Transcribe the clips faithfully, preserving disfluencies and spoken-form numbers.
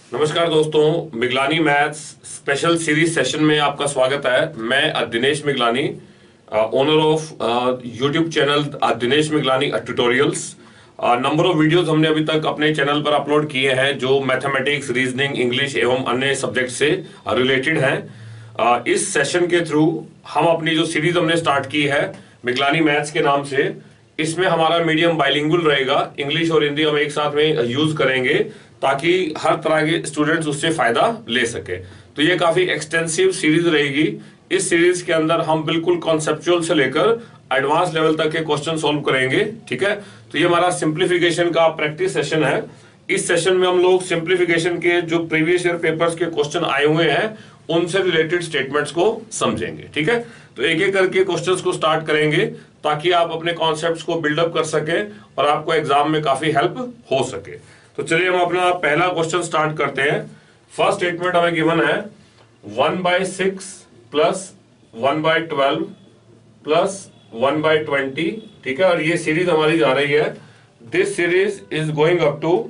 नमस्कार दोस्तों, Miglani maths special series session में आपका स्वागत है। मैं Dinesh Miglani, owner of YouTube channel Dinesh Miglani tutorials. Number of videos हमने अभी तक अपने चैनल पर अपलोड किए हैं जो मैथमेटिक्स, रीजनिंग, इंग्लिश एवं अन्य सब्जेक्ट से रिलेटेड हैं। uh, इस सेशन के थ्रू हम अपनी जो सीरीज हमने स्टार्ट की है मिगलानी मैथ्स के नाम से, इसमें हमारा मीडियम बाइलिंगुअल रहेगा। इंग्लिश और हिंदी हम एक साथ में यूज करेंगे ताकि हर तरह के स्टूडेंट्स उससे फायदा ले सके। तो ये काफी एक्सटेंसिव सीरीज रहेगी। इस सीरीज के अंदर हम बिल्कुल कॉन्सेप्चुअल से लेकर एडवांस लेवल तक के क्वेश्चन सॉल्व करेंगे। ठीक है, तो ये हमारा सिंप्लीफिकेशन का प्रैक्टिस सेशन है। इस सेशन में हम लोग सिंप्लीफिकेशन के जो प्रीवियस ईयर पेपर्स के क्वेश्चन आए हुए हैं उनसे रिलेटेड स्टेटमेंट्स को समझेंगे। ठीक है, तो एक एक करके क्वेश्चंस को स्टार्ट करेंगे ताकि आप अपने कॉन्सेप्ट्स को बिल्डअप कर सके और आपको एग्जाम में काफी हेल्प हो सके। तो चलिए हम अपना पहला क्वेश्चन स्टार्ट करते हैं। फर्स्ट स्टेटमेंट हमें गिवन है one by six plus one by twelve plus one by twenty. ठीक है, और ये सीरीज हमारी जा रही है, this series is going up to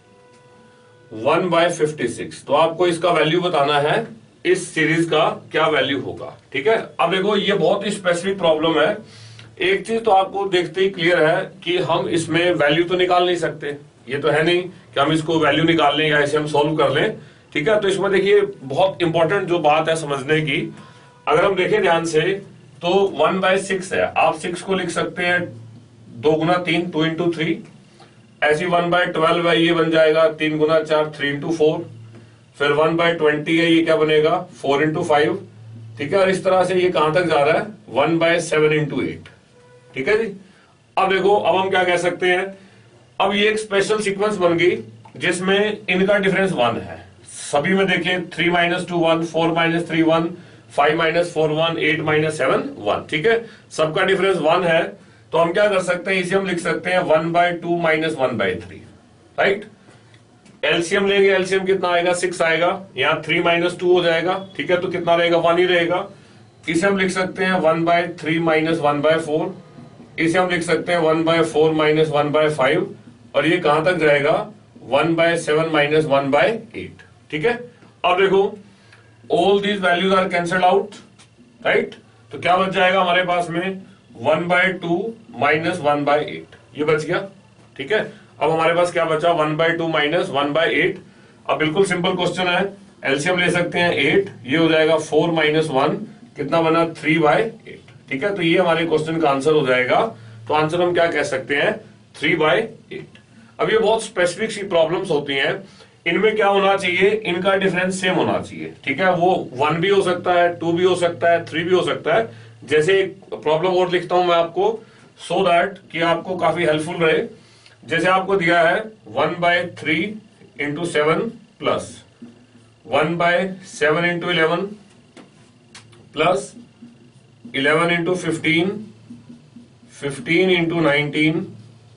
one by fifty six. तो आपको इसका वैल्यू बताना है, इस सीरीज का क्या वैल्यू होगा। ठीक है, अब देखो ये बहुत ही स्पेसिफिक प्रॉब्लम है। एक चीज तो आपको देखते ही क्लियर है कि हम इसमें वैल्यू तो निकाल नहीं सकते। ये तो है नहीं कि हम इसको वैल्यू निकाल लें या इसे हम सॉल्व कर लें। ठीक है, तो इसमें देखिए बहुत इंपॉर्टेंट जो बात है समझने की, अगर हम देखें ध्यान से तो वन बाय सिक्स है। आप सिक्स को लिख सकते हैं दो गुना तीन, टू इंटू थ्री। ऐसी वन बाय ट्वेल्व है, ये बन जाएगा तीन गुना चार, थ्री इंटू फोर। फिर वन बाय ट्वेंटी है, ये क्या बनेगा फोर इंटू फाइव। ठीक है, और इस तरह से ये कहां तक जा रहा है one by seven into eight. ठीक है जी, अब देखो अब हम क्या कह सकते हैं, अब ये एक स्पेशल सीक्वेंस बन गई जिसमें इनका डिफरेंस वन है। सभी में देखें three minus two one, four minus three one, five minus four one, eight minus seven one. ठीक है, सबका डिफरेंस वन है। तो हम क्या कर सकते हैं, इसे हम लिख सकते हैं one by two minus one by three. Right, LCM लेंगे, एलसीएम कितना आएगा सिक्स आएगा, यहाँ थ्री माइनस टू हो जाएगा। ठीक है, तो कितना रहेगा वन ही रहेगा। इसे हम लिख सकते हैं one by three minus one by four. इसे हम लिख सकते हैं one by four minus one by five, और ये कहां तक जाएगा one by seven minus one by eight. ठीक है, अब देखो all these values are cancelled out. Right, तो क्या बच जाएगा हमारे पास में one by two minus one by eight, ये बच गया। ठीक है, अब हमारे पास क्या बचा one by two minus one by eight. अब बिल्कुल सिंपल क्वेश्चन है, एलसीएम ले सकते हैं एट, ये हो जाएगा फोर माइनस वन, कितना बना थ्री बाय एट। ठीक है, तो ये हमारे क्वेश्चन का आंसर हो जाएगा। तो आंसर हम क्या कह सकते हैं थ्री बाय एट। अब ये बहुत स्पेसिफिक सी प्रॉब्लम्स होती हैं, इनमें क्या होना चाहिए, इनका डिफरेंस सेम होना चाहिए। ठीक है, वो वन भी हो सकता है, टू भी हो सकता है, थ्री भी हो सकता है। जैसे एक प्रॉब्लम और लिखता हूं मैं आपको, सो दैट कि आपको काफी हेल्पफुल रहे। जैसे आपको दिया है one by three into seven plus one by seven into eleven plus eleven into fifteen, fifteen into nineteen,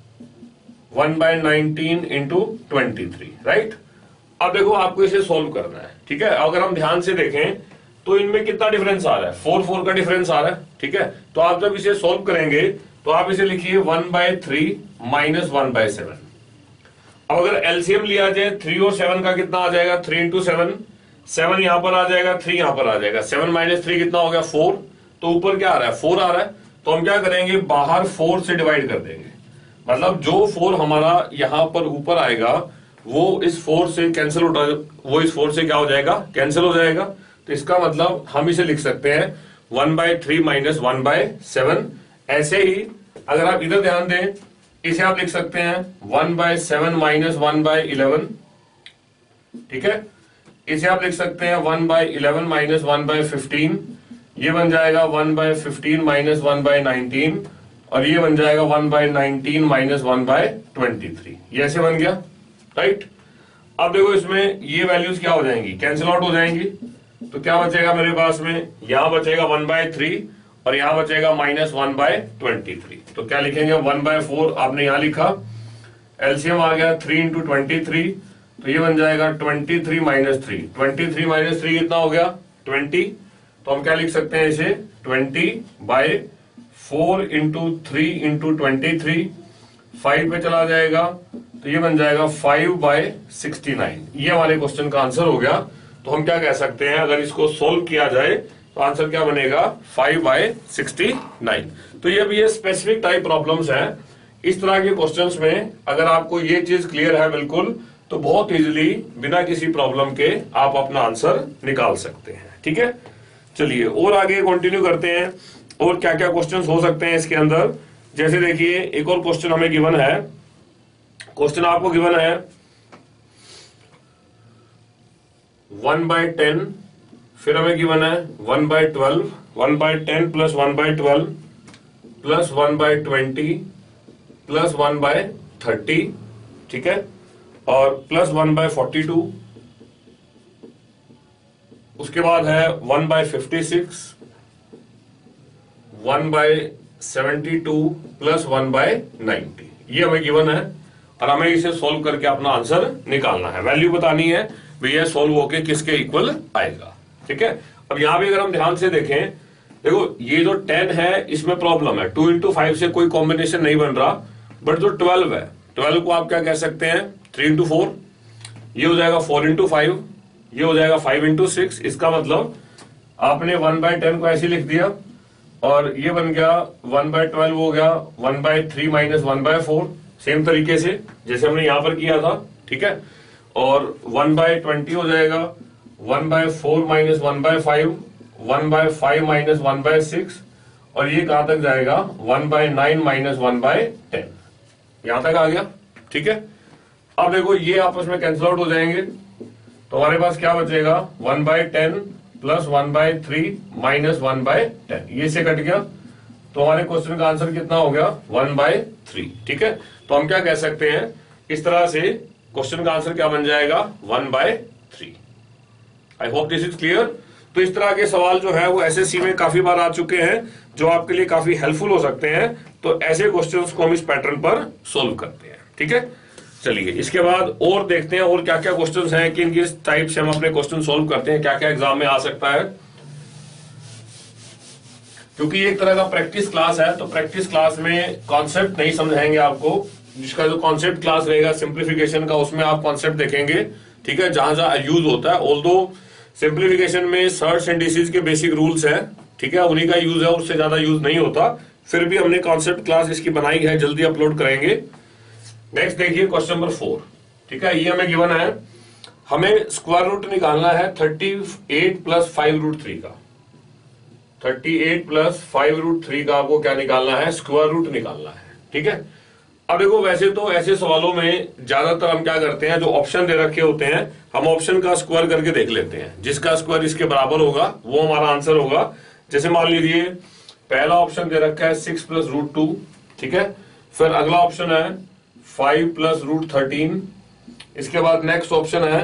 one by nineteen into twenty three. Right, अब देखो आपको इसे सॉल्व करना है। ठीक है, अगर हम ध्यान से देखें तो इनमें कितना डिफरेंस आ रहा है, फोर फोर का डिफरेंस आ रहा है। ठीक है, तो आप जब इसे सॉल्व करेंगे तो आप इसे लिखिए one by three minus one by seven. अब अगर एलसीएम लिया जाए थ्री और सेवन का कितना आ जाएगा, थ्री इंटू सेवन, सेवन यहां पर आ जाएगा, थ्री यहां पर आ जाएगा, सेवन माइनस थ्री कितना हो गया फोर। तो ऊपर क्या आ रहा है फोर आ रहा है, तो हम क्या करेंगे बाहर फोर से डिवाइड कर देंगे। मतलब जो फोर हमारा यहां पर ऊपर आएगा वो इस फोर से कैंसिल हो, वो इस फोर से क्या हो जाएगा कैंसिल हो जाएगा। तो इसका मतलब हम इसे लिख सकते हैं one by three minus one by seven. ऐसे ही अगर आप इधर ध्यान दें, इसे आप लिख सकते हैं one by seven minus one by eleven. ठीक है, इसे आप लिख सकते हैं one by eleven minus one by fifteen, ये बन जाएगा one by fifteen minus one by nineteen, और ये बन जाएगा one by nineteen minus one by twenty three. ये ऐसे बन गया। राइट, अब देखो इसमें ये वैल्यूज क्या हो जाएंगी, कैंसिल आउट हो जाएंगी। तो क्या बचेगा मेरे पास में, यहां बचेगा वन बाय थ्री और यहां बचेगा minus one by twenty three. तो क्या लिखेंगे वन बाय फोर आपने यहां लिखा, एलसीएम आ गया थ्री इंटू ट्वेंटी थ्री, तो ये बन जाएगा twenty three minus three. Twenty three minus three कितना हो गया ट्वेंटी। तो हम क्या लिख सकते हैं इसे twenty by four into three into twenty three, five पे चला जाएगा तो ये बन जाएगा फाइव बाय सिक्सटी नाइन। ये हमारे क्वेश्चन का आंसर हो गया। तो हम क्या कह सकते हैं, अगर इसको सोल्व किया जाए तो आंसर क्या बनेगा, फाइव बाय सिक्सटी नाइन। तो ये भी ये स्पेसिफिक टाइप प्रॉब्लम्स हैं। इस तरह के क्वेश्चंस में अगर आपको ये चीज क्लियर है बिल्कुल, तो बहुत इजीली बिना किसी प्रॉब्लम के आप अपना आंसर निकाल सकते हैं। ठीक है, चलिए और आगे कंटिन्यू करते हैं। और क्या क्या क्वेश्चंस हो सकते हैं इसके अंदर, जैसे देखिए एक और क्वेश्चन हमें गिवन है। क्वेश्चन आपको गिवन है वन बाय टेन, फिर हमें गिवन है one by twelve, one by ten plus one by twelve plus one by twenty plus one by thirty, ठीक है, और plus one by forty two. उसके बाद है one by fifty six, one by seventy two plus one by ninety. ये हमें given है और हमें इसे सोल्व करके अपना आंसर निकालना है। वैल्यू बतानी है भैया सोल्व होके किसके इक्वल आएगा। ठीक है, अब यहां भी अगर हम ध्यान से देखें, देखो ये जो टेन है इसमें प्रॉब्लम है, टू इंटू फाइव से कोई कॉम्बिनेशन नहीं बन रहा। बट जो ट्वेल्व है, ट्वेल्व को आप क्या कह सकते हैं, थ्री इंटू फोर, ये हो जाएगा फोर इंटू फाइव, ये हो जाएगा फाइव इंटू सिक्स। इसका मतलब आपने वन बाय टेन को ऐसे लिख दिया और ये बन गया वन बाय ट्वेल्व हो गया one by three minus one by four, same तरीके से जैसे हमने यहां पर किया था। ठीक है, और वन बाय ट्वेंटी हो जाएगा one by four minus one by five, one by five minus one by six, और ये कहां तक जाएगा, one by nine minus one by ten, यहां तक आ गया। ठीक है, अब देखो ये आपस में कैंसिल आउट हो जाएंगे, तो हमारे पास क्या बचेगा, one by ten plus one by three minus one by ten, ये से कट गया। तो हमारे क्वेश्चन का आंसर कितना हो गया, वन बाय थ्री। ठीक है, तो हम क्या कह सकते हैं, इस तरह से क्वेश्चन का आंसर क्या बन जाएगा, one by three. I hope this is clear. तो इस तरह के सवाल जो है वो एसएससी में काफी बार आ चुके हैं, जो आपके लिए काफी हेल्पफुल हो सकते हैं। तो ऐसे क्वेश्चंस को हम इस पैटर्न पर सोल्व करते हैं। ठीक है, चलिए इसके बाद और देखते हैं और क्या क्या क्वेश्चंस हैं, किन किस टाइप से हम अपने क्वेश्चन सोल्व करते हैं, क्या क्या एग्जाम में आ सकता है। क्योंकि एक तरह का प्रैक्टिस क्लास है, तो प्रैक्टिस क्लास में कॉन्सेप्ट नहीं समझाएंगे आपको। जिसका जो कॉन्सेप्ट क्लास रहेगा सिंप्लीफिकेशन का, उसमें आप कॉन्सेप्ट देखेंगे। ठीक है, जहां जहां यूज होता है, ऑल्दो सिंप्लीफिकेशन में सर्च एंड डिसीज के बेसिक रूल्स हैं, ठीक है, उन्हीं का यूज है, उससे ज्यादा यूज नहीं होता। फिर भी हमने कॉन्सेप्ट क्लास इसकी बनाई है, जल्दी अपलोड करेंगे। नेक्स्ट देखिए क्वेश्चन नंबर फोर। ठीक है, ये हमें गिवन है, हमें स्क्वायर रूट निकालना है thirty eight plus five root three का। Thirty eight plus five root three का आपको क्या निकालना है, स्क्वायर रूट निकालना है। ठीक है, अब देखो वैसे तो ऐसे सवालों में ज्यादातर हम क्या करते हैं, जो ऑप्शन दे रखे होते हैं, हम ऑप्शन का स्क्वायर करके देख लेते हैं। जिसका स्क्वायर इसके बराबर होगा वो हमारा आंसर होगा। जैसे मान लीजिए पहला ऑप्शन दे रखा है सिक्स प्लस रूट टू, ठीक है, फिर अगला ऑप्शन है फाइव प्लस रूट थर्टीन, इसके बाद नेक्स्ट ऑप्शन है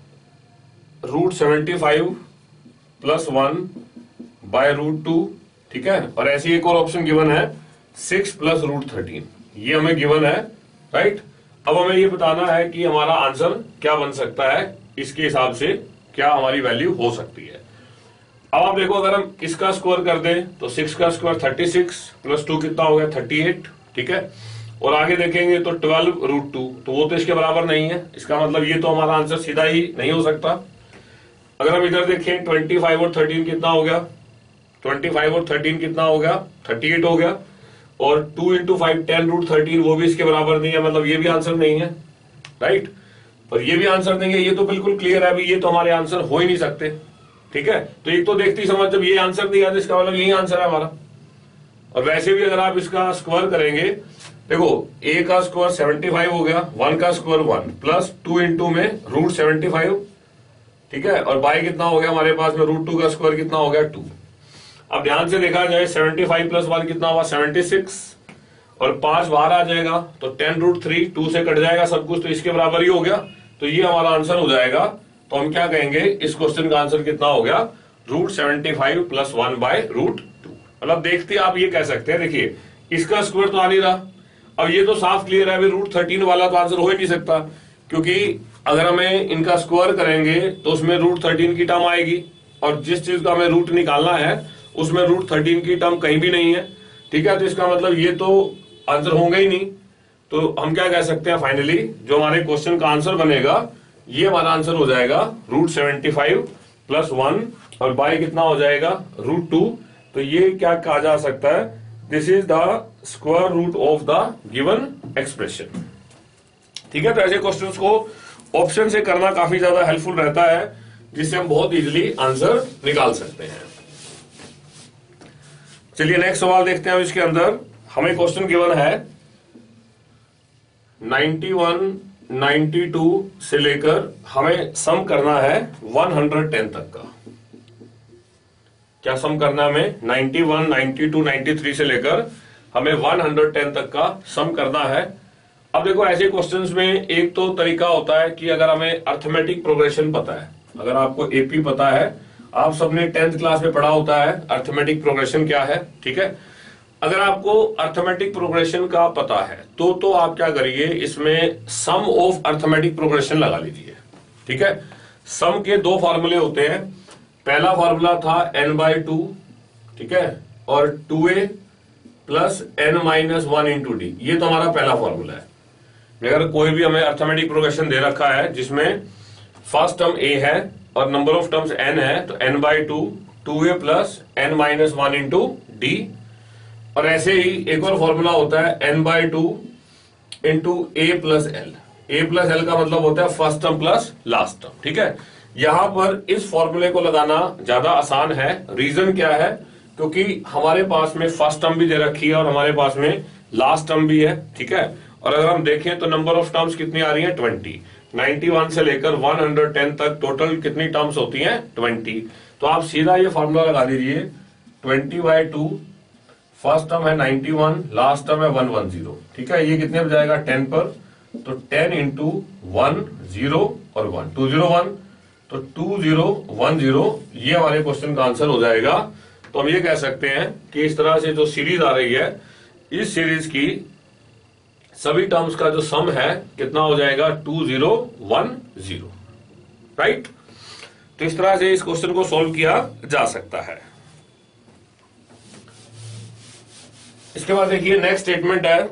root seventy five plus one by root two, ठीक है, और ऐसी एक और ऑप्शन गिवन है सिक्स प्लस रूट थर्टीन, ये हमें गिवन है। राइट, अब हमें ये बताना है कि हमारा आंसर क्या बन सकता है, इसके हिसाब से क्या हमारी वैल्यू हो सकती है। अब आप देखो, अगर हम इसका स्क्वायर कर दें तो सिक्स का square thirty six plus two कितना हो गया, थर्टी एट, ठीक है, और आगे देखेंगे तो ट्वेल्व रूट टू, तो वो तो इसके बराबर नहीं है। इसका मतलब ये तो हमारा आंसर सीधा ही नहीं हो सकता। अगर हम इधर देखें ट्वेंटी फाइव और थर्टीन कितना हो गया, ट्वेंटी फाइव और थर्टीन कितना हो गया, थर्टी एट हो गया, और two into five ten root thirteen, वो भी इसके बराबर नहीं है, मतलब ये भी आंसर नहीं है। राइट, और ये भी आंसर नहीं है, ये तो बिल्कुल क्लियर है अभी, ये तो हमारे आंसर हो ही नहीं सकते। ठीक है, तो एक तो देखती समझ, जब ये आंसर नहीं आता इसका मतलब यही आंसर है हमारा। और वैसे भी अगर आप इसका स्क्वायर करेंगे, देखो ए का स्क्वायर सेवेंटी फाइव हो गया, वन का square one plus two into में रूट सेवेंटी फाइव, ठीक है, और बाई कितना हो गया हमारे पास में, रूट टू का स्क्वायर कितना हो गया, टू। अब ध्यान से देखा जाए सेवेंटी फाइव प्लस वन कितना हुआ, सेवेंटी सिक्स, और पांच बाहर आ जाएगा तो टेन रूट थ्री, टू से कट जाएगा सब कुछ, तो इसके बराबर ही हो गया। तो ये हमारा आंसर हो जाएगा। तो हम क्या कहेंगे, इस क्वेश्चन का आंसर कितना हो गया, root seventy five plus one by root two. मतलब देखते आप ये कह सकते हैं, देखिए इसका स्क्वायर तो आ नहीं रहा। अब ये तो साफ क्लियर है, रूट थर्टीन वाला तो आंसर हो ही नहीं सकता, क्योंकि अगर हमें इनका स्क्वायर करेंगे तो उसमें रूट थर्टीन की टर्म आएगी, और जिस चीज का हमें रूट निकालना है उसमें रूट थर्टीन की टर्म कहीं भी नहीं है। ठीक है, तो इसका मतलब ये तो आंसर होंगे ही नहीं। तो हम क्या कह सकते हैं फाइनली, जो हमारे क्वेश्चन का आंसर बनेगा ये हमारा आंसर हो जाएगा root seventy five plus one और बाई कितना हो जाएगा रूट टू। तो ये क्या कहा जा सकता है, this is the square root of the given expression. ठीक है, तो ऐसे क्वेश्चंस को ऑप्शन से करना काफी ज्यादा हेल्पफुल रहता है, जिससे हम बहुत इजीली आंसर निकाल सकते हैं। चलिए नेक्स्ट सवाल देखते हैं। इसके अंदर हमें क्वेश्चन गिवन है इक्यानवे, बानवे से लेकर हमें सम करना है एक सौ दस तक का। क्या सम करना है हमें, इक्यानवे, बानवे, तिरानवे से लेकर हमें एक सौ दस तक का सम करना है। अब देखो ऐसे क्वेश्चंस में एक तो तरीका होता है कि अगर हमें अर्थमेटिक प्रोग्रेशन पता है, अगर आपको एपी पता है, आप सबने टेंथ क्लास में पढ़ा होता है अर्थमेटिक प्रोग्रेशन क्या है। ठीक है, अगर आपको अर्थमेटिक प्रोग्रेशन का पता है तो तो आप क्या करिए, इसमें सम ऑफ अर्थमेटिक प्रोग्रेशन लगा लीजिए। ठीक है, सम के दो फॉर्मूले होते हैं। पहला फॉर्मूला था एन बाई टू, ठीक है, और two A plus N minus one into D, ये तो हमारा पहला फॉर्मूला है। अगर कोई भी हमें अर्थमेटिक प्रोग्रेशन दे रखा है जिसमें फर्स्ट टर्म ए है और नंबर ऑफ टर्म्स एन है, तो N by two, two A plus N minus one into D. और ऐसे ही एक और फॉर्मूला होता है N by two into A plus L. A plus L का मतलब होता है first term plus last term. ठीक है, यहां पर इस फॉर्मूले को लगाना ज्यादा आसान है। रीजन क्या है, क्योंकि हमारे पास में फर्स्ट टर्म भी दे रखी है और हमारे पास में लास्ट टर्म भी है। ठीक है, और अगर हम देखें तो नंबर ऑफ टर्म्स कितनी आ रही है, ट्वेंटी। इक्यानवे से लेकर एक सौ दस तक टोटल कितनी टर्म्स होती हैं, ट्वेंटी। तो आप सीधा ये फॉर्मूला लगा दीजिए, twenty by two, first term है इक्यानवे, लास्ट टर्म है वन वन जीरो। ठीक है, ये कितने पर जाएगा, टेन पर, तो टेन इंटू वन जीरो और वन, टू जीरो वन, तो टू जीरो वन जीरो, ये हमारे क्वेश्चन का आंसर हो जाएगा। तो हम ये कह सकते हैं कि इस तरह से जो सीरीज आ रही है, इस सीरीज की सभी टर्म्स का जो सम है कितना हो जाएगा, two zero one zero. Right, तो इस तरह से इस क्वेश्चन को सॉल्व किया जा सकता है। इसके बाद देखिए नेक्स्ट स्टेटमेंट है,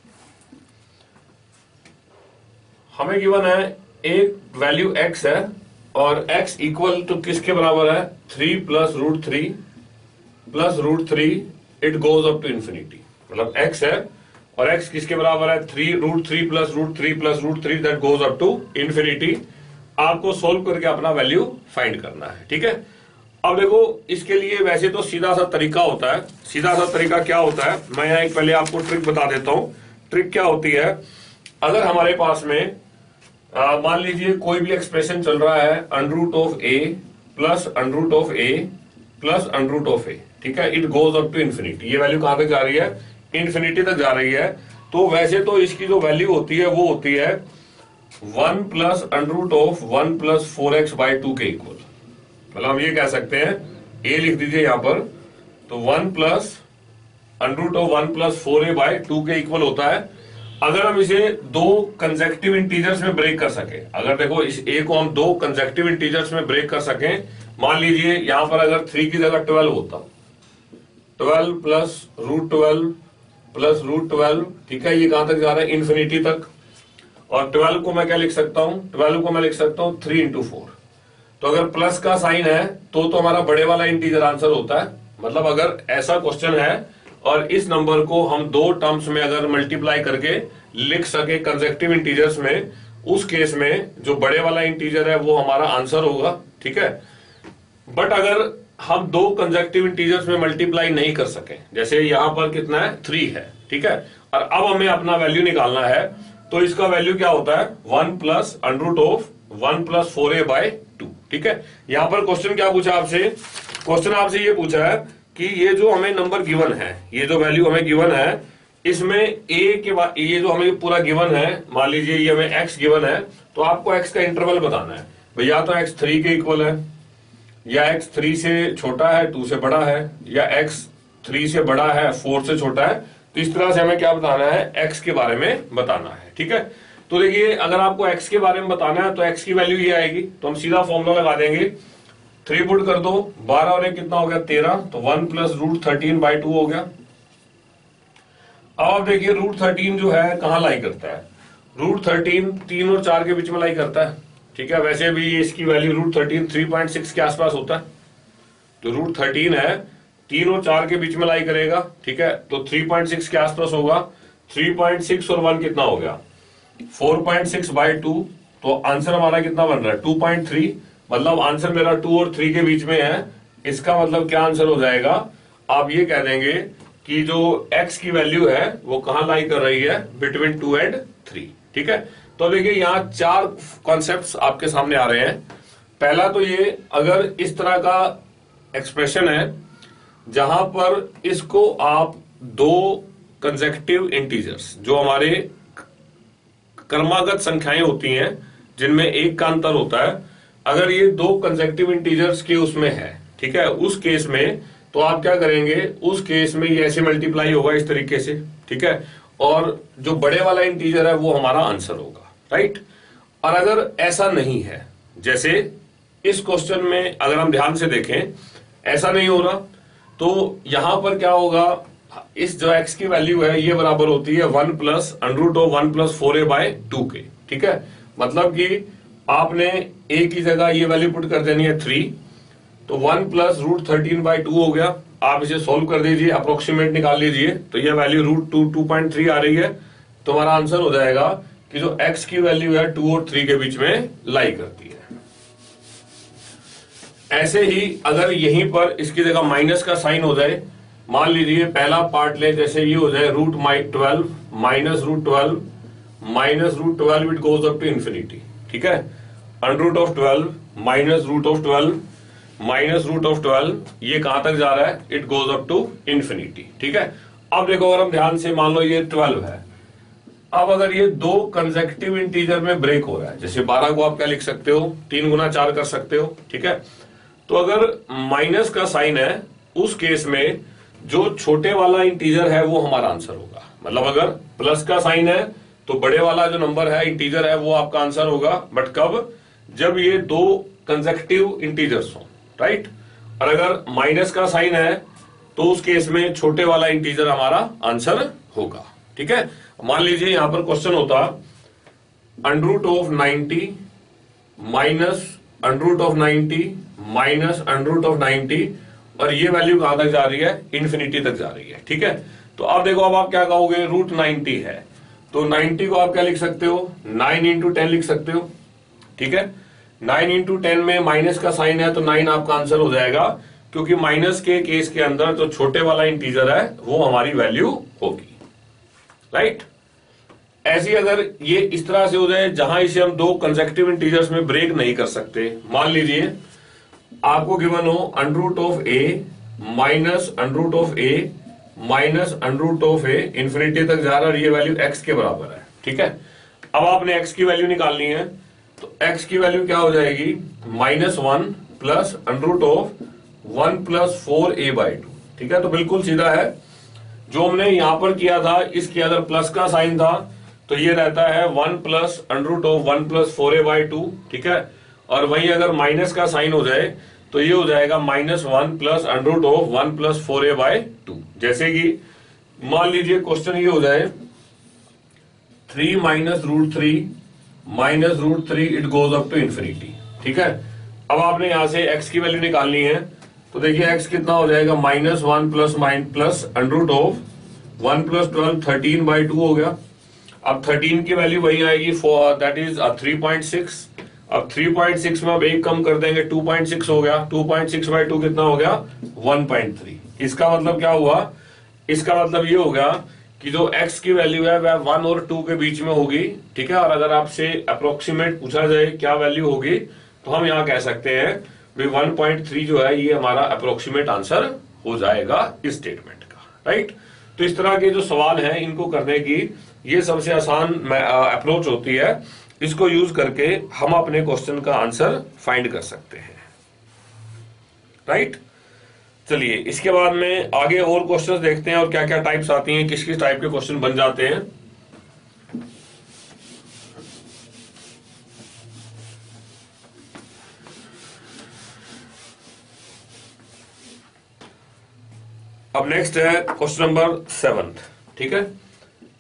हमें गिवन है एक वैल्यू x है और x इक्वल टू किसके बराबर है, three plus root three plus root three, it goes up to infinity. मतलब x है और x किसके बराबर है, three root three plus root three plus root three, that goes up to infinity. आपको सोल्व करके अपना वैल्यू फाइंड करना है। ठीक है, अब देखो इसके लिए वैसे तो सीधा सा तरीका होता है। सीधा सा तरीका क्या होता है, मैं यहाँ एक पहले आपको ट्रिक बता देता हूं। ट्रिक क्या होती है, अगर हमारे पास में मान लीजिए कोई भी एक्सप्रेशन चल रहा है, under root of A plus under root of A plus under root of A, ठीक है, it goes up to infinity. ये वैल्यू कहां तक जा रही है, इंफिनिटी तक जा रही है। तो वैसे तो इसकी जो वैल्यू होती है वो होती है one plus under root of one plus four X by two के इक्वल। मतलब हम ये कह सकते हैं, ए लिख दीजिए यहां पर, तो one plus under root of one plus four A by two के इक्वल होता है। अगर हम इसे दो कंसेक्यूटिव इंटीजर्स में ब्रेक कर सके, अगर देखो इस ए को हम दो कंसेक्यूटिव इंटीजर्स में ब्रेक कर सके, मान लीजिए यहां पर अगर थ्री की जगह ट्वेल्व होता, twelve plus root twelve plus root twelve, ठीक है, ये कहां तक जा रहा है, इन्फिनिटी तक। और ट्वेल्व को मैं क्या लिख सकता हूं, ट्वेल्व को मैं लिख सकता हूं थ्री इंटू फोर। तो अगर प्लस का साइन है तो तो हमारा बड़े वाला इंटीजर आंसर होता है। मतलब अगर ऐसा क्वेश्चन है और इस नंबर को हम दो टर्म्स में अगर मल्टीप्लाई करके लिख सके कंसेक्यूटिव इंटीजर्स में, उस केस में जो बड़े वाला इंटीजर है वो हमारा आंसर होगा। ठीक है, बट अगर हम दो कंसेक्यूटिव इंटीजर्स में मल्टीप्लाई नहीं कर सके, जैसे यहां पर कितना है, थ्री है, ठीक है, और अब हमें अपना वैल्यू निकालना है, तो इसका वैल्यू क्या होता है, one plus under root of one plus four A by two. ठीक है, यहां पर क्वेश्चन क्या पूछा आपसे, क्वेश्चन आपसे ये पूछा है कि ये जो हमें नंबर गिवन है, ये जो वैल्यू हमें गिवन है, इसमें ए के बाद ये जो हमें पूरा गिवन है, मान लीजिए ये हमें एक्स गिवन है, तो आपको एक्स का इंटरवल बताना है। भैया तो एक्स थ्री के इक्वल है, या एक्स थ्री से छोटा है, टू से बड़ा है, या एक्स थ्री से बड़ा है, फोर से छोटा है। तो इस तरह से हमें क्या बताना है, एक्स के बारे में बताना है। ठीक है, तो देखिए अगर आपको एक्स के बारे में बताना है तो एक्स की वैल्यू ये आएगी, तो हम सीधा फॉर्मूला लगा देंगे, थ्री पुट कर दो, बारह और एक कितना हो गया, तेरह, तो one plus root thirteen by two हो गया। अब आप देखिए रूट थर्टीन जो है कहाँ लाई करता है, रूट थर्टीन तीन और चार के बीच में लाई करता है, ठीक है। वैसे भी इसकी value root thirteen three point six के आसपास होता है, तो रूट थर्टीन है तीन और चार के बीच में लाई करेगा, ठीक है। तो थ्री पॉइंट सिक्स के आसपास होगा, थ्री पॉइंट सिक्स और वन कितना हो गया, four point six by two, तो आंसर हमारा कितना बन रहा है, टू पॉइंट थ्री। मतलब आंसर मेरा टू और थ्री के बीच में है। इसका मतलब क्या आंसर हो जाएगा, आप ये कह देंगे कि जो x की वैल्यू है वो कहां लाई कर रही है, बिटवीन टू एंड थ्री, ठीक है। तो देखिए यहाँ चार कॉन्सेप्ट्स आपके सामने आ रहे हैं। पहला तो ये, अगर इस तरह का एक्सप्रेशन है जहां पर इसको आप दो कंसेक्यूटिव इंटीजर्स, जो हमारे क्रमागत संख्याएं होती हैं जिनमें एक का अंतर होता है, अगर ये दो कंसेक्यूटिव इंटीजर्स के उसमें है, ठीक है, उस केस में तो आप क्या करेंगे, उस केस में ये ऐसे मल्टीप्लाई होगा इस तरीके से, ठीक है, और जो बड़े वाला इंटीजर है वो हमारा आंसर होगा, राइट। और अगर ऐसा नहीं है, जैसे इस क्वेश्चन में अगर हम ध्यान से देखें ऐसा नहीं हो रहा, तो यहां पर क्या होगा, इस जो x की वैल्यू है ये बराबर होती है one plus under root of one plus four A by two के, ठीक है। मतलब कि आपने a की जगह ये वैल्यू पुट कर देनी है थ्री, तो one plus root thirteen by two हो गया। आप इसे सोल्व कर दीजिए, अप्रोक्सीमेट निकाल लीजिए, तो ये value root two two point three आ रही है। तो हमारा आंसर हो जाएगा कि जो x की वैल्यू है टू और थ्री के बीच में लाई करती है। ऐसे ही अगर यहीं पर इसकी जगह माइनस का साइन हो जाए, मान लीजिए पहला पार्ट ले, जैसे ये हो जाए root my twelve minus root twelve minus root twelve, it goes up to infinity, ठीक है। Under root of twelve minus root of twelve minus root of twelve, ये कहां तक जा रहा है, it goes up to infinity, ठीक है। अब देखो, अगर हम ध्यान से, मान लो ये ट्वेल्व है, अब अगर ये दो कंसेक्यूटिव इंटीजर में ब्रेक हो रहा है, जैसे बारह को आप क्या लिख सकते हो, तीन गुना चार कर सकते हो, ठीक है। तो अगर माइनस का साइन है, उस केस में जो छोटे वाला इंटीजर है वो हमारा आंसर होगा। मतलब अगर प्लस का साइन है तो बड़े वाला जो नंबर है, इंटीजर है, वो आपका आंसर होगा। बट कब, जब ये दो कंसेक्यूटिव इंटीजर्स हो, राइट। और अगर माइनस का साइन है तो उस केस में छोटे वाला इंटीजर हमारा आंसर होगा, ठीक है। मान लीजिए यहां पर क्वेश्चन होता under root of ninety minus under root of ninety minus under root of ninety, और ये वैल्यू कहां तक जा रही है, इन्फिनिटी तक जा रही है, ठीक है। तो अब देखो, अब आप क्या कहोगे, रूट नाइनटी है, तो नाइनटी को आप क्या लिख सकते हो, नाइन इंटू टेन लिख सकते हो, ठीक है। नाइन इंटू टेन में माइनस का साइन है तो नाइन आपका आंसर हो जाएगा, क्योंकि माइनस के केस के अंदर जो छोटे वाला इंटीजर है वो हमारी वैल्यू होगी, राइट। ऐसी अगर ये इस तरह से हो जाए जहां इसे हम दो कंसेक्यूटिव इंटीजर्स में ब्रेक नहीं कर सकते, मान लीजिए आपको गिवन हो under root of A minus under root of A minus under root of A, infinity तक जा रहा है और ये वैल्यू x के बराबर है, ठीक है। अब आपने x की वैल्यू निकालनी है, तो x की वैल्यू क्या हो जाएगी, minus one plus under root of one plus four A by two, ठीक है। तो बिल्कुल सीधा है, जो हमने यहां पर किया था, इसके अगर प्लस का साइन था तो ये रहता है one plus under root of one plus four A by two, ठीक है। और वहीं अगर माइनस का साइन हो जाए तो ये हो जाएगा minus one plus under root of one plus four A by two. जैसे कि मान लीजिए क्वेश्चन ये हो जाए three minus root three minus root three, it goes up to infinity, ठीक है। अब आपने यहां से x की वैल्यू निकालनी है, तो देखिए x कितना हो जाएगा, minus one plus mine plus under root of one plus twelve, thirteen by two हो गया। अब थर्टीन की वैल्यू वही आएगी, that is three point six. अब थ्री पॉइंट सिक्स में अब एक कम कर देंगे, टू पॉइंट सिक्स हो गया, two point six by two कितना हो गया, वन पॉइंट थ्री। इसका मतलब क्या हुआ, इसका मतलब ये होगा कि जो x की वैल्यू है वह वन और टू के बीच में होगी, ठीक है। और अगर आपसे अप्रोक्सीमेट पूछा जाए क्या वैल्यू होगी, तो हम यहाँ कह सकते हैं भी वन पॉइंट थ्री जो है ये हमारा अप्रोक्सीमेट आंसर हो जाएगा इस स्टेटमेंट का, राइट। तो इस तरह के जो सवाल हैं इनको करने की ये सबसे आसान अप्रोच होती है। इसको यूज करके हम अपने क्वेश्चन का आंसर फाइंड कर सकते हैं, राइट। चलिए इसके बाद में आगे और क्वेश्चंस देखते हैं और क्या क्या टाइप्स आती हैं, किस किस टाइप के क्वेश्चन बन जाते हैं। अब नेक्स्ट है क्वेश्चन नंबर सेवंथ, ठीक है।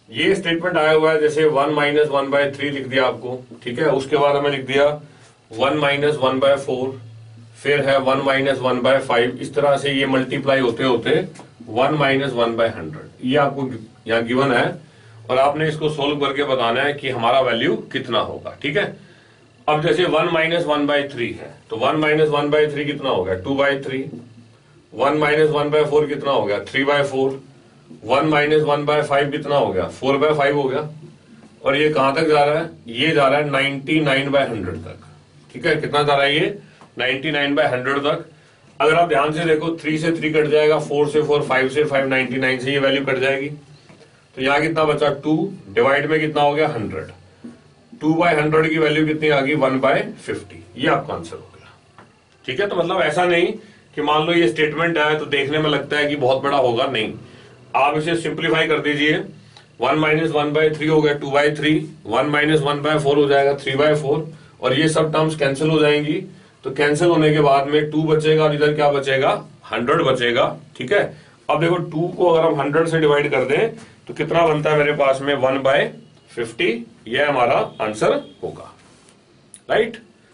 ये स्टेटमेंट आया हुआ है, जैसे one minus one by three लिख दिया आपको, ठीक है। उसके बाद हमें लिख दिया one minus one by four, फिर है one minus one by five. इस तरह से ये मल्टीप्लाई होते होते one minus one by hundred, ये आपको यहाँ गिवन है और आपने इसको सोल्व करके बताना है कि हमारा वैल्यू कितना होगा, ठीक है। अब जैसे one minus one by three है तो one minus one by three कितना हो गया, two by three. One minus one by four कितना हो गया, three by four. One minus one by five कितना हो गया, फोर बाय फाइव हो गया। और ये कहां तक जा रहा है, ये जा रहा है नाइनटी नाइन बाय हंड्रेड तक, ठीक है। कितना जा रहा है ये, नाइनटी नाइन बाय हंड्रेड तक। अगर आप ध्यान से देखो, थ्री से थ्री कट जाएगा, फोर से फोर, फाइव से फाइव, नाइनटी नाइन से ये वैल्यू कट जाएगी। तो यहाँ कितना बचा, टू डिवाइड में कितना हो गया, हंड्रेड। टू बाय हंड्रेड की वैल्यू कितनी आ गई, वन बाय फिफ्टी। ये आपका आंसर हो गया, ठीक है। तो मतलब ऐसा नहीं कि मान लो ये स्टेटमेंट है तो देखने में लगता है कि बहुत बड़ा होगा, नहीं। आप इसे सिंप्लीफाई कर दीजिए, one minus one by three हो गया two by three, one minus one by four हो जाएगा थ्री बाय फोर, और ये सब टर्म्स कैंसिल हो जाएंगी। तो कैंसिल होने के बाद में टू बचेगा और इधर क्या बचेगा, हंड्रेड बचेगा, ठीक है। अब देखो टू को अगर हम हंड्रेड से डिवाइड कर दें तो कितना बनता है मेरे पास में, वन बाय फिफ्टी। यह हमारा आंसर होगा, राइट।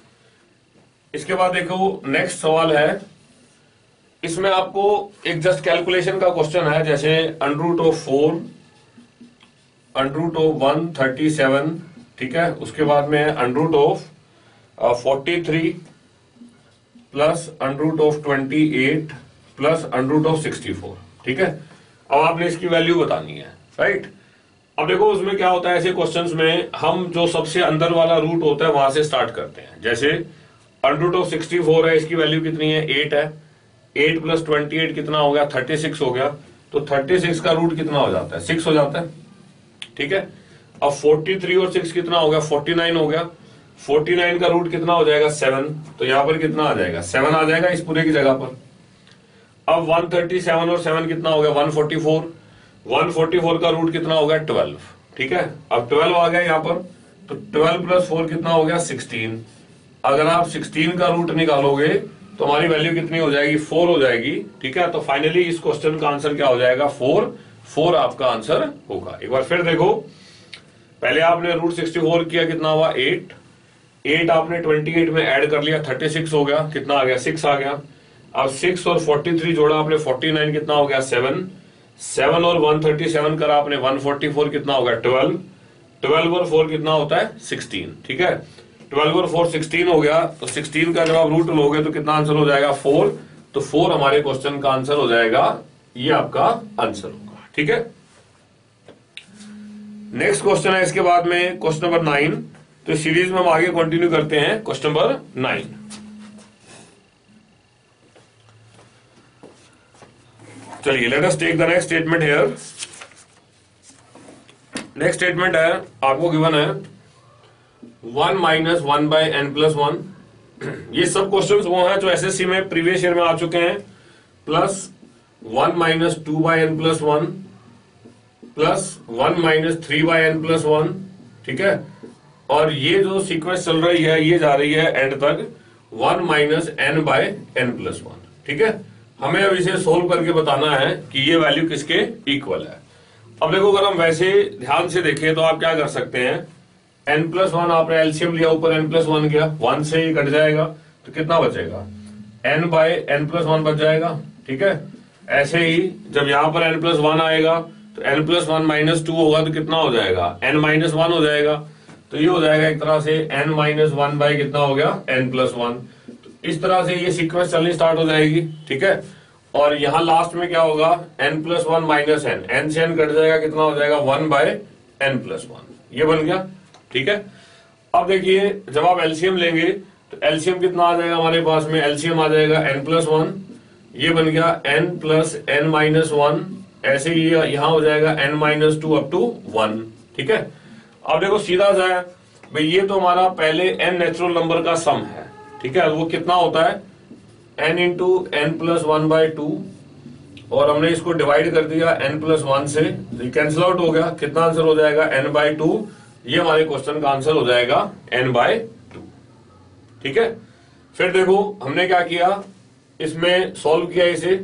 इसके बाद देखो नेक्स्ट सवाल है, इसमें आपको एक जस्ट कैलकुलेशन का क्वेश्चन है, जैसे under root of four, under root of one thirty seven, ठीक है। उसके बाद में under root of forty three plus under root of twenty eight plus under root of sixty four, ठीक है। अब आपने इसकी वैल्यू बतानी है, राइट। अब देखो उसमें क्या होता है, ऐसे क्वेश्चंस में हम जो सबसे अंदर वाला रूट होता है वहां से स्टार्ट करते हैं। जैसे under root of sixty four है, इसकी वैल्यू कितनी है, एट है। एट प्लस ट्वेंटी एट कितना हो गया, थर्टी सिक्स हो गया। तो थर्टी सिक्स का रूट कितना हो जाता है, सिक्स हो जाता है, ठीक है। अब फोर्टी थ्री और सिक्स कितना हो गया, फोर्टी नाइन हो गया। फोर्टी नाइन का रूट कितना हो जाएगा, सेवन। तो यहां पर कितना आ जाएगा, सेवन आ जाएगा इस पूरे की जगह पर। अब वन थर्टी सेवन और सेवन कितना हो गया, one forty four. One forty four का रूट कितना हो गया, ट्वेल्व, ठीक है। अब ट्वेल्व आ गया यहां पर, तो ट्वेल्व प्लस फोर कितना हो गया, सिक्सटीन। अगर आप सिक्सटीन का रूट निकालोगे तो हमारी वैल्यू कितनी हो जाएगी, फोर हो जाएगी, ठीक है। तो फाइनली इस क्वेश्चन का आंसर क्या हो जाएगा, फोर। फोर आपका आंसर होगा। एक बार फिर देखो, पहले आपने रूट सिक्सटी फोर किया, कितना हुआ, एट। एट आपने ट्वेंटी एट में ऐड कर लिया, थर्टी सिक्स हो गया, कितना आ गया, सिक्स आ गया। अब सिक्स और फोर्टी थ्री जोड़ा आपने, फोर्टी नाइन कितना हो गया, सेवन। सेवन और वन थर्टी सेवन करा आपने, वन फोर्टी फोर कितना हो गया, ट्वेल्व। ट्वेल्व और फोर कितना होता है, सिक्सटीन, ठीक है। ट्वेल्व और फोर सिक्सटीन हो गया। तो सिक्सटीन का जब आप रूट लोगे तो कितना आंसर हो जाएगा, फोर। तो फोर हमारे क्वेश्चन का आंसर हो जाएगा, ये आपका आंसर होगा, ठीक है। नेक्स्ट क्वेश्चन है इसके बाद में क्वेश्चन नंबर नाइन। तो इस सीरीज में हम आगे कंटिन्यू करते हैं क्वेश्चन नंबर नाइन। चलिए let us take the next statement here. Next statement है, आपको गिवन है one minus one by n plus one. ये सब क्वेश्चंस वो हैं जो एसएससी में प्रीवियस ईयर में आ चुके हैं। Plus one minus two by n plus one plus one minus three by n plus one, ठीक है। और ये जो सीक्वेंस चल रही है ये जा रही है एंड तक one minus n by n plus one, ठीक है। हमें अब इसे सोल्व करके बताना है कि ये वैल्यू किसके इक्वल है। अब देखो, अगर हम वैसे ध्यान से देखें तो आप क्या कर सकते हैं, एन प्लस वन आपने एलसीएम लिया, ऊपर एन प्लस वन किया, वन से ही कट जाएगा तो कितना बचेगा, n by n plus one बच जाएगा, ठीक है। ऐसे ही जब यहां पर एन प्लस वन आएगा तो n plus one minus two होगा तो कितना हो जाएगा, एन माइनस वन हो जाएगा। तो ये हो जाएगा एक तरह से एन माइनस वन बाय कितना हो गया, एन प्लस वन। तो इस तरह से ये सीक्वेंस चलनी स्टार्ट हो जाएगी, ठीक है। और यहां लास्ट में क्या होगा, n plus one minus n, n से एन कट जाएगा, कितना हो जाएगा, one by n plus one. ये बन गया, ठीक है। अब देखिए जब आप एलसीएम लेंगे तो एलसीएम कितना आ जाएगा हमारे पास में, एलसीएम आ जाएगा एन प्लस वन। ये बन गया n plus N minus one. ऐसे ही यहां हो जाएगा n minus two up to one, ठीक है। अब देखो सीधा सा है भाई, ये तो हमारा पहले एन नेचुरल नंबर का सम है, ठीक है। वो कितना होता है, n into n plus one by two, और हमने इसको डिवाइड कर दिया एन प्लस वन से, कैंसिल आउट हो गया, कितना आंसर हो जाएगा, एन बाय टू। ये हमारे क्वेश्चन का आंसर हो जाएगा एन बाय टू, ठीक है। फिर देखो हमने क्या किया, इसमें सॉल्व किया इसे।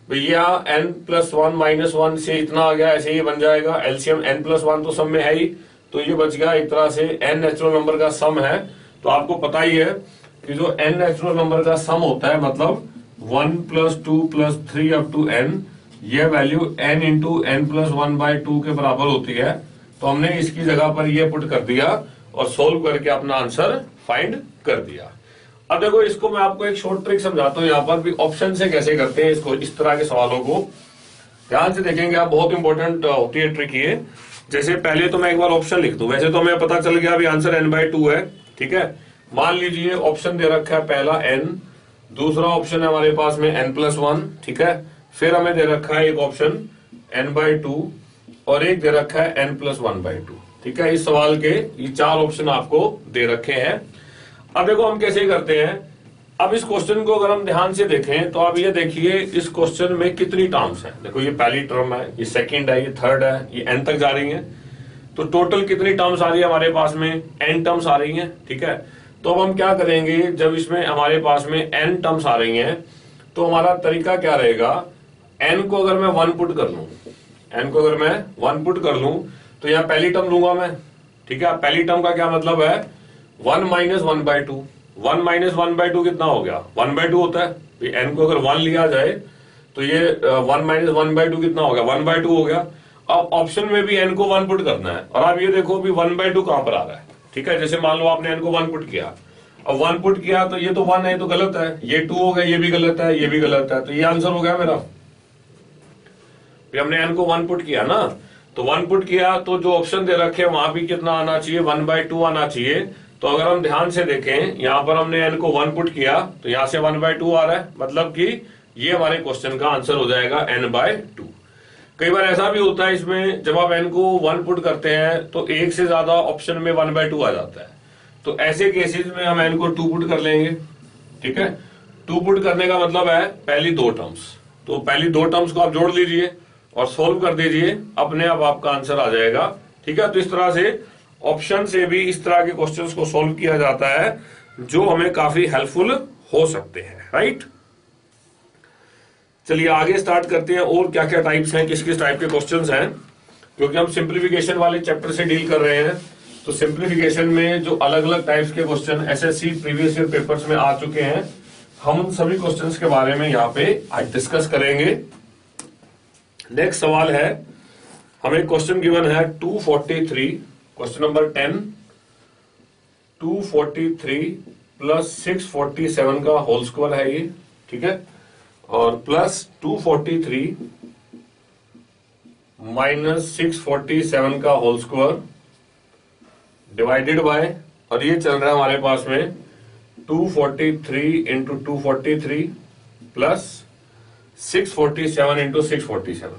भैया n plus one minus one से इतना आ गया, ऐसे ही बन जाएगा। एलसीएम एन प्लस वन तो सम में है ही, तो ये बच गया एक तरह से एन नेचुरल नंबर का सम है। तो आपको पता ही है कि जो एन नेचुरल नंबर का सम होता है मतलब one plus two plus three up to n, ये value n into n plus one by two के बराबर होती है। तो हमने इसकी जगह पर ये पुट कर दिया और सोल्व करके अपना आंसर फाइंड कर दिया। अब देखो इसको मैं आपको एक शॉर्ट ट्रिक समझाता हूँ यहाँ पर भी, ऑप्शन से कैसे करते हैं इसको, इस तरह के सवालों को ध्यान से देखेंगे आप, बहुत इंपॉर्टेंट होती है ट्रिक ये। जैसे पहले तो मैं एक बार ऑप्शन लिख दूं, वैसे तो हमें पता चल गया अभी आंसर एन बाई टू है, ठीक है। मान लीजिए ऑप्शन दे रखा है पहला एन, दूसरा ऑप्शन है हमारे पास में एन प्लस वन, ठीक है। फिर हमें दे रखा है एक ऑप्शन एन बाई टू और एक दे रखा है n plus one by two, ठीक है। इस सवाल के ये चार ऑप्शन आपको दे रखे हैं। अब देखो हम कैसे करते हैं। अब इस क्वेश्चन को अगर हम ध्यान से देखें तो आप ये देखिए इस क्वेश्चन में कितनी टर्म्स हैं। देखो ये पहली टर्म है, ये सेकंड है, ये थर्ड है, ये एन तक जा रही हैं। तो टोटल कितनी टर्म्स आ रही है हमारे पास में, एन टर्म्स आ रही हैं, ठीक है। तो अब हम क्या करेंगे, जब इसमें हमारे पास में एन टर्म्स आ रही हैं तो हमारा तरीका क्या रहेगा, एन को अगर मैं वन पुट कर लूं, एन को अगर मैं वन पुट कर लूं तो यहां पहली टर्म लूंगा मैं, ठीक है। पहली टर्म का क्या मतलब है, one minus one by two, one minus one by two कितना हो गया, वन बाई टू होता है। एन को अगर वन लिया जाए तो ये one minus one by two कितना हो गया, वन बाई टू हो गया। अब ऑप्शन में भी एन को वन पुट करना है और आप ये देखो भी वन बाई टू कहां पर आ रहा है, ठीक है। जैसे मान लो आपने एन को वन पुट किया, अब वन पुट किया तो ये तो वन है तो गलत है, ये टू हो गया, ये भी गलत है, ये भी गलत है, तो ये आंसर हो गया मेरा। हमने एन को वन पुट किया ना, तो वन पुट किया तो जो ऑप्शन दे रखे वहां भी कितना आना चाहिए, वन बाई टू आना चाहिए। तो अगर हम ध्यान से देखें यहाँ पर हमने एन को वन पुट किया तो यहां से वन बाई टू आ रहा है, मतलब कि ये हमारे क्वेश्चन का आंसर हो जाएगा एन बाय टू। कई बार ऐसा भी होता है इसमें, जब आप एन को वन पुट करते हैं तो एक से ज्यादा ऑप्शन में वन बाय टू आ जाता है। तो ऐसे केसेस में हम एन को टू पुट कर लेंगे, ठीक है। टू पुट करने का मतलब है पहली दो टर्म्स, तो पहली दो टर्म्स को आप जोड़ लीजिए और सोल्व कर दीजिए, अपने आप आपका आंसर आ जाएगा, ठीक है। तो इस तरह से ऑप्शन से भी इस तरह के क्वेश्चंस को सॉल्व किया जाता है जो हमें काफी हेल्पफुल हो सकते हैं, राइट। चलिए आगे स्टार्ट करते हैं, और क्या क्या टाइप्स हैं, किस किस टाइप के क्वेश्चंस हैं, क्योंकि हम सिंप्लीफिकेशन वाले चैप्टर से डील कर रहे हैं। तो सिंप्लीफिकेशन में जो अलग अलग टाइप्स के question SSC previous year papers में आ चुके हैं, हम उन सभी क्वेश्चंस के बारे में यहाँ पे आज डिस्कस करेंगे। नेक्स्ट सवाल है, हमें क्वेश्चन गिवन है two forty three, question number ten, two forty three plus six forty seven का होल स्क्वायर है ये, ठीक है, और plus two forty three minus six forty seven का होल स्क्वायर डिवाइडेड बाय, और ये चल रहा है हमारे पास में two forty three into two forty three plus six forty seven into six forty seven,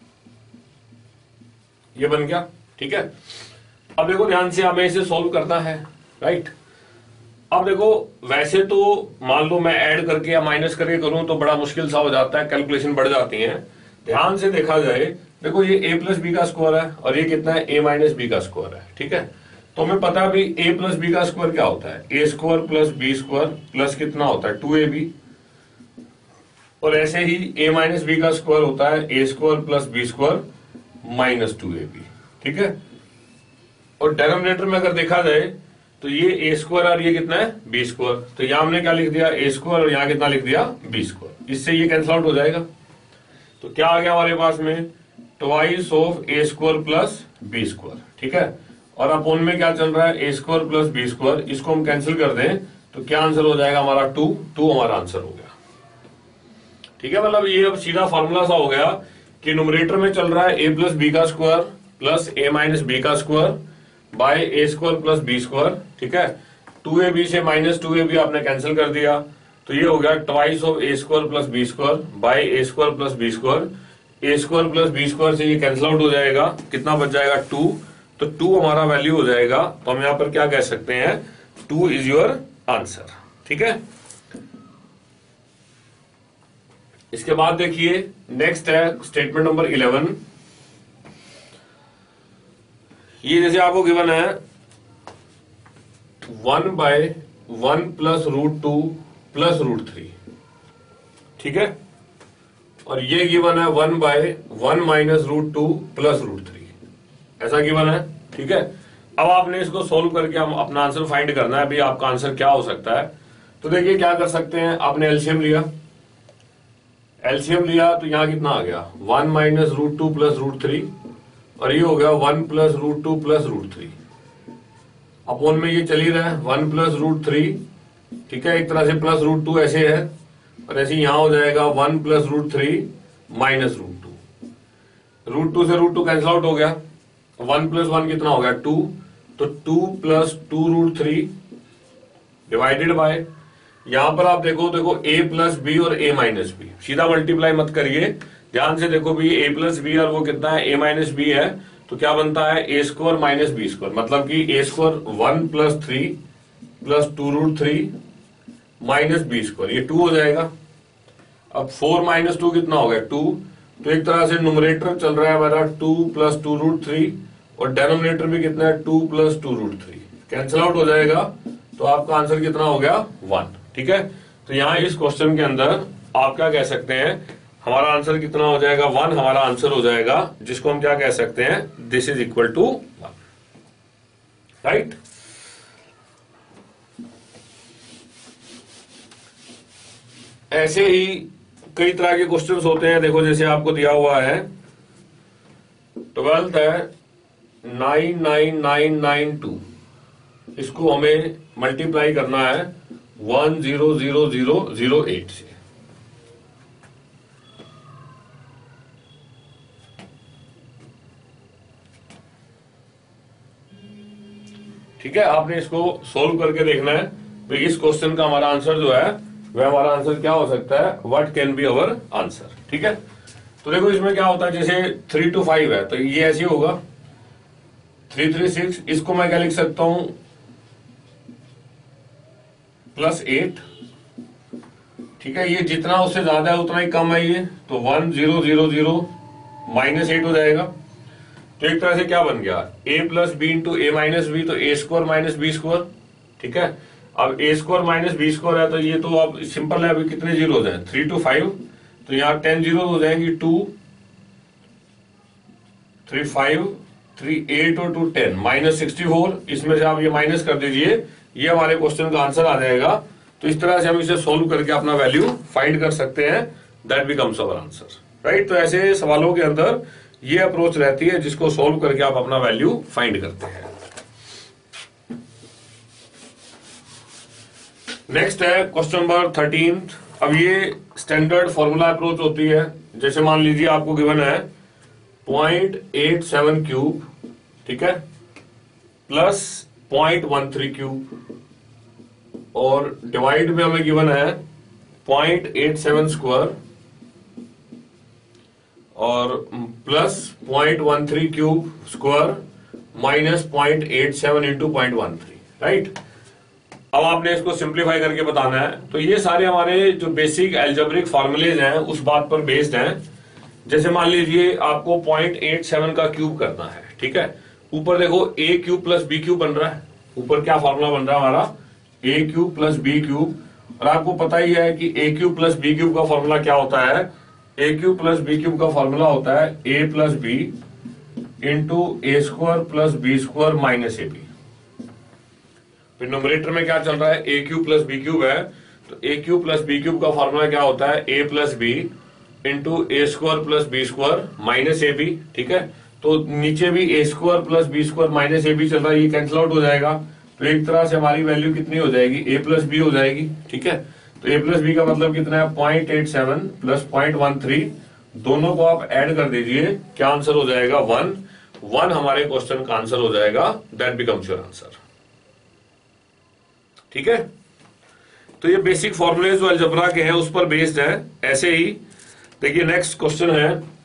ये बन गया, ठीक है। अब देखो ध्यान से हमें इसे सॉल्व करना है, राइट। अब देखो वैसे तो मान लो मैं ऐड करके या माइनस करके करूं तो बड़ा मुश्किल सा हो जाता है, कैलकुलेशन बढ़ जाती है। ध्यान से देखा जाए, देखो ये a प्लस बी का स्क्वायर है और ये कितना है, a माइनस बी का स्क्वायर है, ठीक है। तो हमें पता है भी a प्लस बी का स्क्वायर क्या होता है, a square plus B square plus कितना होता है टू ए बी, और ऐसे ही a माइनस बी का स्क्वायर होता है a square plus B square minus two a B, ठीक है। और डेनोमिनेटर में अगर देखा जाए तो ये ए स्क्वायर और ये कितना है बी स्क्वायर, तो यहां हमने क्या लिख दिया ए स्क्वायर और यहां कितना लिख दिया बी स्क्वायर, इससे ये कैंसिल आउट हो जाएगा। तो क्या आ गया हमारे पास में, twice of a square plus B square, ठीक है। और अपोन में क्या चल रहा है, a square plus B square, इसको हम कैंसिल कर दें तो क्या आंसर हो जाएगा हमारा टू, टू हमारा आंसर हो गया, ठीक है। मतलब ये अब सीधा फॉर्मूला सा हो गया कि न्यूमरेटर में चल रहा है ए प्लस बी का square plus a minus b का square by a square plus B square, ठीक है। टू ए बी से माइनस टू ए बी आपने कैंसिल कर दिया, तो ये हो गया twice of a square plus B square by a square plus B square, a square plus B square से ये कैंसिल आउट हो जाएगा, कितना बच जाएगा टू, तो टू हमारा वैल्यू हो जाएगा। तो हम यहाँ पर क्या कह सकते हैं, टू इज योर आंसर, ठीक है। इसके बाद देखिए नेक्स्ट है स्टेटमेंट नंबर इलेवन। ये जैसे आपको गिवन है one by one plus root two plus root three, ठीक है। और ये गिवन है one by one minus root two plus root three, ऐसा गिवन है। ठीक है, अब आपने इसको सोल्व करके हम अपना आंसर फाइंड करना है। अभी आपका आंसर क्या हो सकता है, तो देखिए क्या कर सकते हैं, आपने एलसीएम लिया, एलसीएम लिया तो यहां कितना आ गया, one minus root two plus root three, और ये हो गया one plus root two plus root three, upon में ये चल ही रहा है वन प्लस रूट थ्री। ठीक है, एक तरह से प्लस रूट टू ऐसे है, और ऐसे यहां हो जाएगा one plus root three minus root two, root two से रूट टू कैंसिल आउट हो गया, वन प्लस वन कितना हो गया टू, तो two plus two root three divided by, यहां पर आप देखो देखो ए प्लस बी और ए माइनस बी, सीधा मल्टीप्लाई मत करिए, ध्यान से देखो भी ए प्लस बी और वो कितना है, ए माइनस बी है, तो क्या बनता है a square minus b square, मतलब कि a square one plus three plus two root three minus b square, ये टू हो जाएगा। अब फोर माइनस टू कितना हो गया टू, तो एक तरह से न्यूमरेटर चल रहा है हमारा two plus two root three, और डेनोमिनेटर भी कितना है two plus two root three, cancel out हो जाएगा, तो आपका आंसर कितना हो गया वन। ठीक है, तो यहां इस क्वेश्चन के अंदर आप क्या कह सकते हैं, हमारा आंसर कितना हो जाएगा वन, हमारा आंसर हो जाएगा, जिसको हम क्या कह सकते हैं, this is equal to one, right. ऐसे ही कई तरह के क्वेश्चंस होते हैं, देखो जैसे आपको दिया हुआ है ट्वेल्थ है nine nine nine nine two, इसको हमें मल्टीप्लाई करना है one zero zero zero zero eight से। ठीक है, आपने इसको सोल्व करके देखना है, तो इस क्वेश्चन का हमारा आंसर जो है वह हमारा आंसर क्या हो सकता है, what can be our answer. ठीक है, तो देखो इसमें क्या होता है, जैसे थ्री टू फाइव है तो ये ऐसे होगा थ्री थ्री सिक्स, इसको मैं क्या लिख सकता हूं प्लस एट। ठीक है, ये जितना उससे ज्यादा है उतना ही कम है ये, तो one zero zero zero minus eight हो जाएगा। तो एक तरह से क्या बन गया, a plus B into a minus b, तो a square minus b square. ठीक है, अब a square minus b square है तो ये तो अब सिंपल है, अभी कितने जीरो हो जाए थ्री टू फाइव, तो यहाँ टेन जीरो हो जाएंगी, two three five three eight और two ten minus sixty four, इसमें से आप ये माइनस कर दीजिए, ये हमारे क्वेश्चन का आंसर आ जाएगा। तो इस तरह से हम इसे सोल्व करके अपना वैल्यू फाइंड कर सकते हैं, that becomes our answer, right. तो ऐसे सवालों के अंदर ये अप्रोच रहती है, जिसको सोल्व करके आप अपना वैल्यू फाइंड करते हैं। नेक्स्ट है क्वेश्चन नंबर थर्टीन। अब ये स्टैंडर्ड फॉर्मूला अप्रोच होती है, जैसे मान लीजिए आपको गिवन है पॉइंट एट सेवन क्यूब, ठीक है, plus point one three cube, और डिवाइड में हमें गिवन है पॉइंट एट सेवन स्क्वायर और plus point one three cube square minus point eight seven into point one three, right. अब आपने इसको सिंप्लीफाई करके बताना है। तो ये सारे हमारे जो बेसिक एल्जेब्रिक फॉर्मूलेज हैं उस बात पर बेस्ड हैं। जैसे मान लीजिए आपको पॉइंट एट सेवन का क्यूब करना है, ठीक है, ऊपर देखो a cube plus B cube बन रहा है, ऊपर क्या फॉर्मूला बन रहा है हमारा, A cube plus B cube, और आपको पता ही है कि A cube plus B cube का फॉर्मूला क्या होता है, A cube plus B cube का फॉर्मूला होता है ए plus B into A square plus B square minus A B. फिर न्यूमरेटर में क्या चल रहा है, A cube plus B cube है, तो A cube plus B cube का फॉर्मूला क्या होता है, ए plus B into A square plus B square minus A B, ठीक है। तो नीचे भी A square plus B square minus A B चल रहा है, ये कैंसिल आउट हो जाएगा, तो एक तरह से हमारी वैल्यू कितनी हो जाएगी, ए प्लस बी हो जाएगी, ठीक है। तो ए प्लस बी का मतलब कितना है, point eight seven plus point one three, दोनों को आप ऐड कर दीजिए, क्या आंसर हो जाएगा, वन। वन हमारे क्वेश्चन का आंसर हो जाएगा, दैट बिकम्स योर आंसर, ठीक है। तो ये बेसिक फॉर्मूले जो अलजेब्रा के हैं उस पर बेस्ड है। ऐसे ही देखिए नेक्स्ट क्वेश्चन है